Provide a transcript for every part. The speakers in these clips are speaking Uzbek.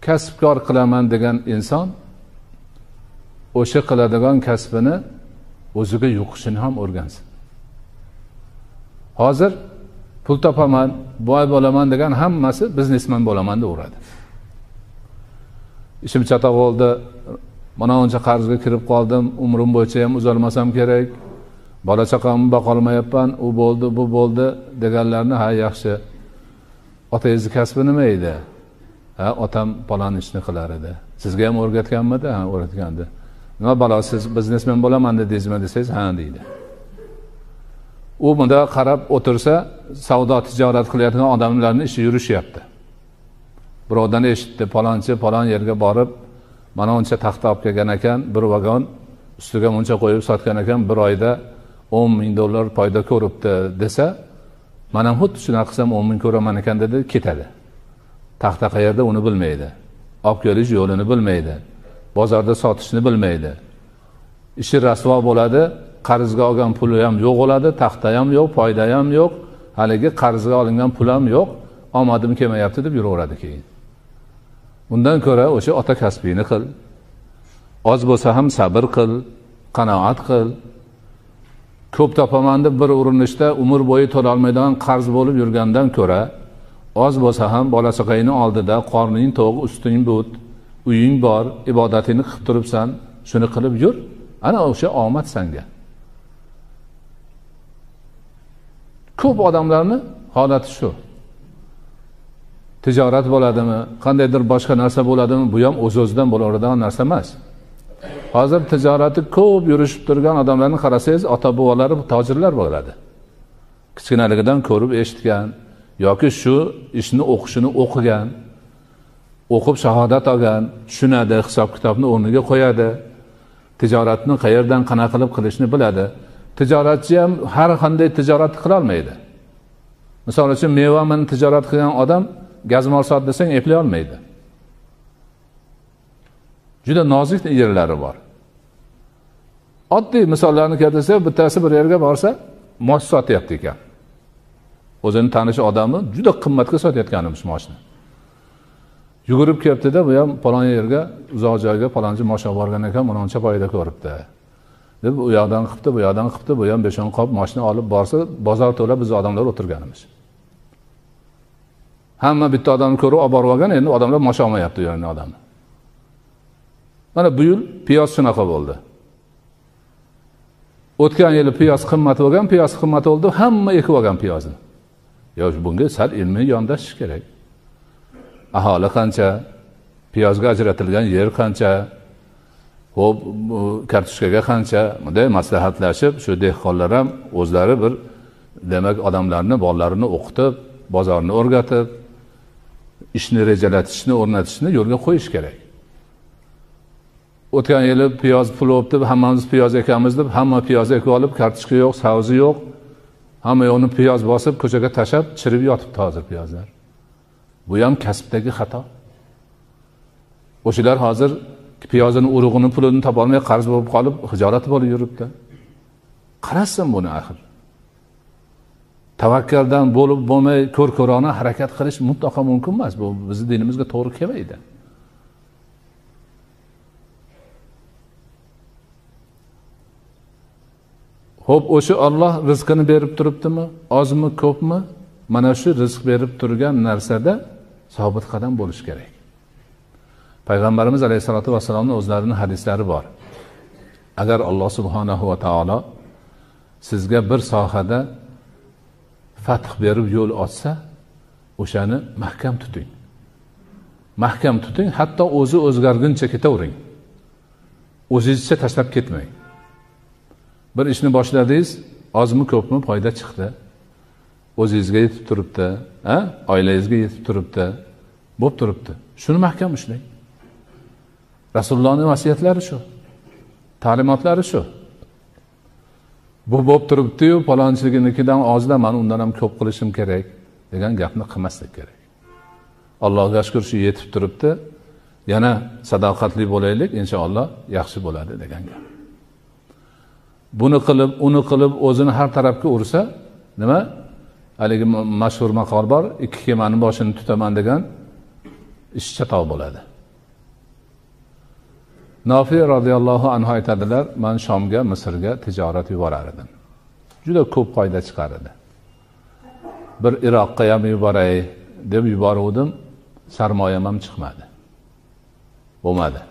kasbkor qilaman degan inson o'sha qiladigan kasbini o'ziga yuqishini ham o'rgansin. Hozir pul topaman, boy bo'laman degan hammasi biznesmen bo'laman deb uradi. Ishim chatoq bo'ldi, mana uncha qarzga kirib qoldim, umrim bo'yicha ham uzalmasam kerak, bola chaqamni boqa olmayapman, u bo'ldi, bu bo'ldi deganlarni ha yaxshi. Otangizni kasbi nima edi? Ha, otam palon ishni qilar edi. Sizga ham o'rgatganmidi? Ha, o'rgatgandi. Nima balo, siz biznesmen bo'laman dedingizmi desangiz, ha deydi. U bunda qarab o'tirsa, savdo tijorat qilayotgan odamlarning ishi yurishyapti. Birovdan eshitdi, palonchi palon yerga borib, mana uncha taxta olib kelgan ekan, bir vagon ustiga muncha qo'yib sotgan ekan, bir oyda $10,000 foyda ko'ribdi desa, men ham xuddi shuni qilsam 10,000 ko'raman ekan dedi, ketadi. Taxta qayerda uni bilmaydi. Olib kelish yo'lini bilmaydi. Bozorda sotishni bilmaydi. Ishi rasvo bo'ladi, qarzga olgan puli ham yo'q bo'ladi, taxta ham yo'q, foyda ham yo'q, haligi qarzga olingan pul ham yo'q, omadim kelmayapti deb yuraveradi keyin. Bundan ko'ra o'sha ota kasbini qil. Oz bo'lsa ham sabr qil, qanoat qil. Ko'p topaman deb bir urinishda umr bo'yi to'la olmaydigan qarz bo'lib yurgandan ko'ra, oz bo'lsa ham bola chaqangning oldida qorning to'q, usting but, uying bor, ibodatingni qilib turibsan, shuni qilib yur. Ana o'sha omad senga. Ko'p odamlarni holati shu. Tijorat bo'ladimi, qandaydir boshqa narsa bo'ladimi, bu ham o'z-o'zidan bo'laveradigan narsa emas. Hozir tijoratni ko'p yurishib turgan odamlarni qarasangiz, ota-bobolari tojirlar bo'ladi. Kichkinaligidan ko'rib eshitgan yoki shu ishni o'qishini o'qigan, o'qib shahodat olgan, tushunadi, hisob-kitobni o'rniga qo'yadi. Tijoratni qayerdan qanaqa qilib qilishni biladi. Tijoratchi ham har qanday tijorat qila olmaydi. Misol uchun mevani tijorat qilgan odam gazmol sot desang eplay olmaydi. Juda nozik yerlari bor. Oddiy misollarni keltirsa, bittasi bir yerga borsa, mosh sotyapti ekan. O'zini tanish odamni juda qimmatga sotayotganimiz moshni. Yugurib kelibdi-da, bu ham palon yerga, uzoq joyga palonchi mosh olib borgan ekan, mana uncha foyda ko'ribdi. Deb u yoqdan qilibdi, bu yoqdan qilibdi, bu ham 5-10 qop moshni olib borsa, bozor to'la biz odamlar o'tirganimiz. Hamma bitta odamni ko'rib olib borib olgan, endi odamlar mosh olmayapti yonini odamni. Mana bu yil piyoz shunaqa bo'ldi. O'tgan yili piyoz qimmat bo'lgan, piyoz qimmat bo'ldi, hamma ekib olgan piyozni. Yo'q, bunga sal ilmiy yondashish kerak. Aholi qancha, piyozga ajratilgan yer qancha, xo'p, kartoshkaga qancha, bunday maslahatlashib, shu dehqonlar ham o'zlari bir demak odamlarni, bolalarini o'qitib, bozorni o'rgatib, ishni rejalatishni, o'rnatishni yo'lga qo'yish kerak. O'tgan yili piyoz pul bo'lib deb, hammamiz piyoz ekamiz deb, hamma piyoz ekib olib, kartoshka yo'q, savzi yo'q. Hamma yo'qni piyoz bosib, ko'chaga tashab, chirib yotibdi hozir piyozlar. Bu ham kasbdagi xato. O'shalar hozir piyozini urug'ini pulini topa olmay qarz bo'lib qolib, hijolat bo'lib yuribdi. Qarasin buni axir. Tavakkaldan bo'lib bo'lmay ko'r-ko'rona harakat qilish mutlaqo mumkin emas. Bu bizning dinimizga to'g'ri kelmaydi. Xo'p, o'sha Alloh rizqini berib turibdimi? Ozmi, ko'pmi? Mana shu rizq berib turgan narsada sobit qadam bo'lish kerak. Payg'ambarimiz alayhisolatu vasallamning o'zlarining hadislari bor. Agar Alloh subhanahu va taolo sizga bir sohada fath berib yo'l ochsa, o'shani mahkam tuting. Mahkam tuting, hatto o'zi o'zgarguncha ketavering. O'zingizcha tashlab ketmang. Bir ishni boshladingiz, ozmi ko'pmi foyda chiqdi. O'zingizga yetib turibdi, oilangizga yetib turibdi, bo'lib turibdi. Shuni mahkam ushlang. Rasulullohning vasiyatlari shu. Ta'limotlari shu. Bu bo'lib turibdi-yu, palonchiligidan ozda men undan ham ko'p qilishim kerak degan gapni qilmaslik kerak. Allohga shukr shu yetib turibdi. Yana sadoqatli bo'laylik, inshaalloh yaxshi bo'ladi degan gap. Buni qilib, uni qilib o'zini har tarafga ursa, nima? Haligi mashhur maqol bor, ikki kemaning boshini tutaman degan ish chatoq bo'ladi. Nofi radhiyallohu anhu aytadilar, men Shomga, Misrga tijorat yuborar edim. Juda ko'p foyda chiqar edi. Bir Iroqqa ham yuboray deb yuboruvdim, sarmoyam ham chiqmadi. Bo'lmadi.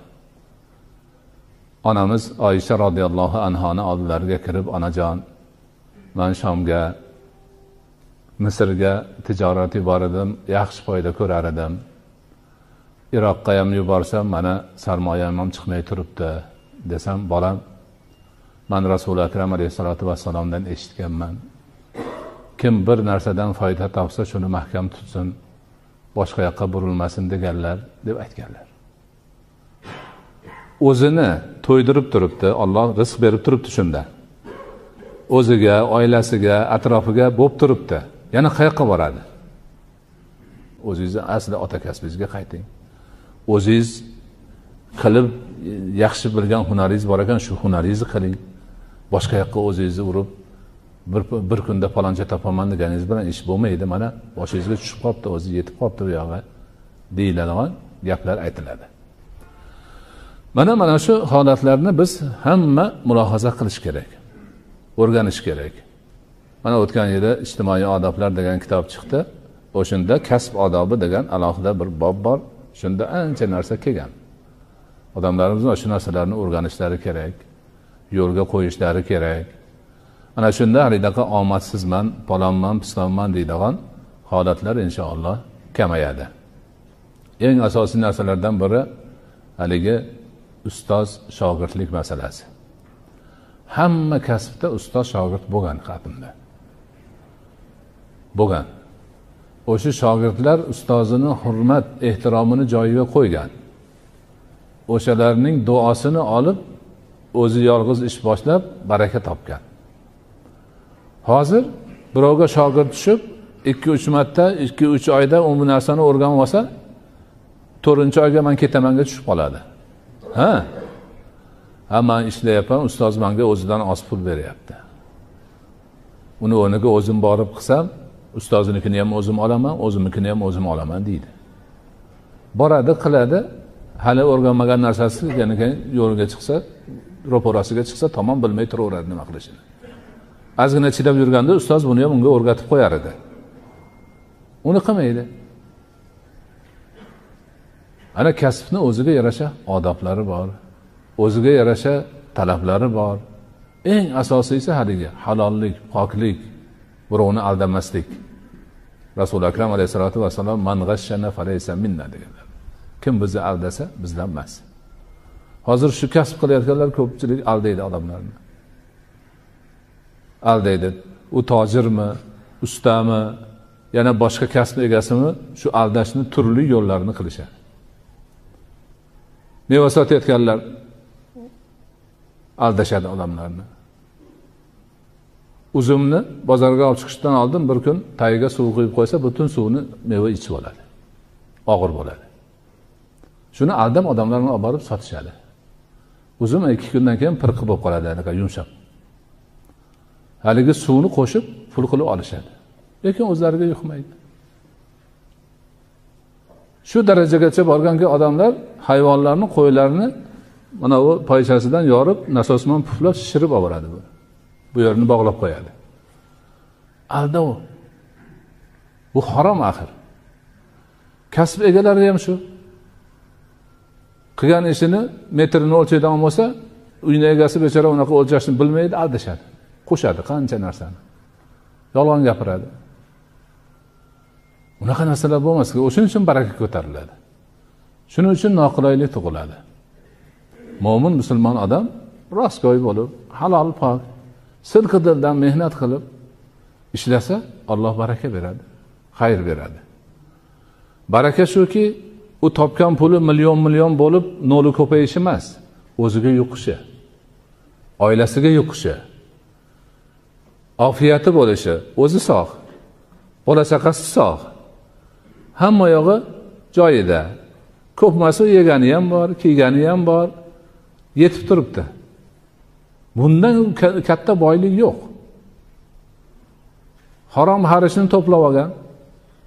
Onamiz Oysha radhiyallohu anhoni oldilariga kirib, onajon, men Shomga, Misrga tijorat yubordim, yaxshi foyda ko'rar edim. Iroqqa ham yuborsam, mana sarmoyam ham chiqmay turibdi desam, bolam, men Rasul akram alayhisolatu vassalomdan eshitganman. Kim bir narsadan foyda topsa, shuni mahkam tutsin, boshqa yoqqa burilmasin deganlar deb aytganlar. O'zini to'ydirib turibdi, Alloh rizq berib turibdi shunda. O'ziga, oilasiga, atrofiga bo'lib turibdi. Yana qayoqqa boradi? O'zingizni asli ota kasbingizga qayting. O'zingiz qilib yaxshi bilgan hunaringiz bor ekan, shu hunaringizni qiling. Boshqa yoqqa o'zingizni urib bir kunda faloncha topaman deganingiz bilan ish bo'lmaydi. Mana boshingizga tushib qolibdi, o'zi yetib qolibdi bu yoqqa deyiladigan gaplar aytiladi. Mana shu holatlarni biz hamma mulohaza qilish kerak. O'rganish kerak. Mana o'tgan yili ijtimoiy odoblar degan kitob chiqdi. O'shunda kasb odobi degan alohida bir bob bor. Shunda ancha narsa kelgan. Odamlarimiz shu narsalarni o'rganishlari kerak, yo'lga qo'yishlari kerak. Ana shunda halidaqa omadsizman, palonman, pistonman deydigan holatlar inshaalloh kamayadi. Eng asosiy narsalardan biri haligi ustoz shogirdlik masalasi. Hamma kasbda ustoz shogird bo'lgan qadimda. Bo'lgan. O'sha shogirdlar ustozini hurmat, ehtiromini joyiga qo'ygan. O'shalarning duosini olib, o'zi yolg'iz ish boshlab, baraka topgan. Hozir birovga shogird tushib, 2-3 marta, 2-3 oyda u narsani o'rganib olsa, 4-oyga men ketamanga tushib qoladi. Ha? Men ishlayapman, ustoz menga o'zidan oz pul beryapti. Uni o'rniga o'zim borib qilsam, ustoznikini ham o'zim olaman, o'zimnikini ham o'zim olaman deydi. Boradi, qiladi, hali o'rganmagan narsasi yana yo'lga chiqsa, ro'parasiga chiqsa, tamom bilmay turaveradi nima qilishini. Azgina chidab yurganda ustoz buni ham unga o'rgatib qo'yar edi. Uni qilmaydi. Ana kasbni o'ziga yarasha odoblari bor, o'ziga yarasha talablari bor. Eng asosiysi haligi halollik, poklik, birovni aldamaslik. Rasul akram alayhisolatu vassalom man g'ashshana falaysa minna deganlar. Kim bizni aldasa, bizdan emas. Hozir shu kasb qilayotganlar ko'pchilik aldaydi odamlarni. Aldaydi. U tojirmi, ustami, yana boshqa kasb egasimi, shu aldashni turli yo'llarini qilishadi. Meva sotayotganlar aldashadi odamlarni. Uzumni bozorga olib chiqishdan oldin bir kun tagiga suv quyib qo'ysa, butun suvni meva ichib oladi. Og'ir bo'ladi. Shuni aldam odamlarni olib borib sotishadi. Uzum 2 kundan keyin pirqi bo'lib qoladi, anaqa yumshoq. Haligi suvni qo'shib pul qilib olishadi. Lekin o'zlariga yuqmaydi. Shu darajagacha borganki odamlar hayvonlarni, qo'ylarni mana bu poychasidan yorib, nasosman puflab shishirib oladi bu. Bu yerini bog'lab qo'yadi. Alda u. Bu harom axir. Kasb egalari ham shu. Qilgan ishini metrini o'lchaydigan bo'lsa, uyning egasi bechora unaqa o'lchashni bilmaydi, aldashadi. Qo'shadi qancha narsani. Yolg'on gapiradi. Unaqa narsalar bo'lmasligi, o'shuning uchun baraka ko'tariladi. Shuning uchun noqulaylik tug'iladi. Mo'min musulmon odam rostgo'y bo'lib, halol pok, silqi dildan mehnat qilib ishlasa, Alloh baraka beradi, xayr beradi. Baraka shuki, u topgan puli million bo'lib, noli ko'payishi emas, o'ziga yuqishi, oilasiga yuqishi, ofiyati bo'lishi, o'zi sog', bola chaqasi sog'. Hamma yog'i joyida. Ko'pmasi yegani ham bor, kiygani ham bor, yetib turibdi. Bundan katta boylik yo'q. Harom harishni to'plab olgan,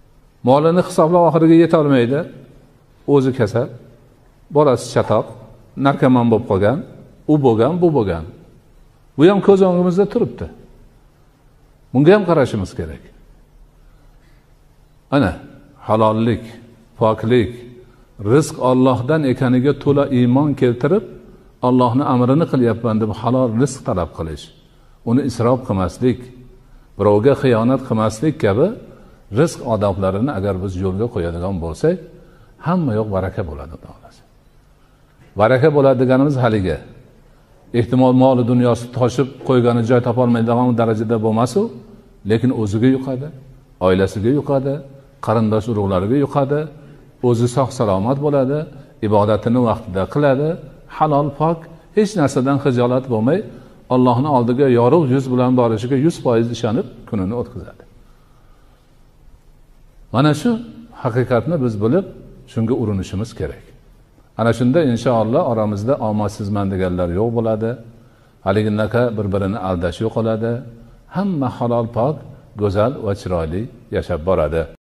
molini hisoblab oxiriga yeta olmaydi, o'zi kasal, bolasi chatoq, narkoman bo'lib qolgan, u bo'lgan, bu bo'lgan. Bu ham ko'z o'ngimizda turibdi. Bunga ham qarashimiz kerak. Ana halollik, poklik, rizq Allohdan ekaniga to'la iymon keltirib, Allohning amrini qilyapman deb halol rizq talab qilish, uni isrof qilmaslik, birovga xiyonat qilmaslik kabi rizq odoblarini agar biz yo'lga qo'yadigan bo'lsak, hamma yoq baraka bo'ladi, Xudo xolasa. Baraka bo'ladi deganimiz haliga ehtimol moli dunyosi toshib qo'ygani joy topa olmaydigan darajada bo'lmas-u, lekin o'ziga yuqadi, oilasiga yuqadi, qarindosh urug'lariga yuqadi, o'zi sog' salomat bo'ladi, ibodatini vaqtida qiladi, halol pok, hech narsadan xijolat bo'lmay, Allohning oldiga yorug' yuz bilan borishiga 100% ishonib kunini o'tkazadi. Mana shu haqiqatni biz bilib, shunga urinishimiz kerak. Ana shunda inshaalloh oramizda omadsizman deganlar yo'q bo'ladi. Haliginaka bir-birini aldash yo'qoladi. Hamma halol pok, go'zal va chiroyli yashab boradi.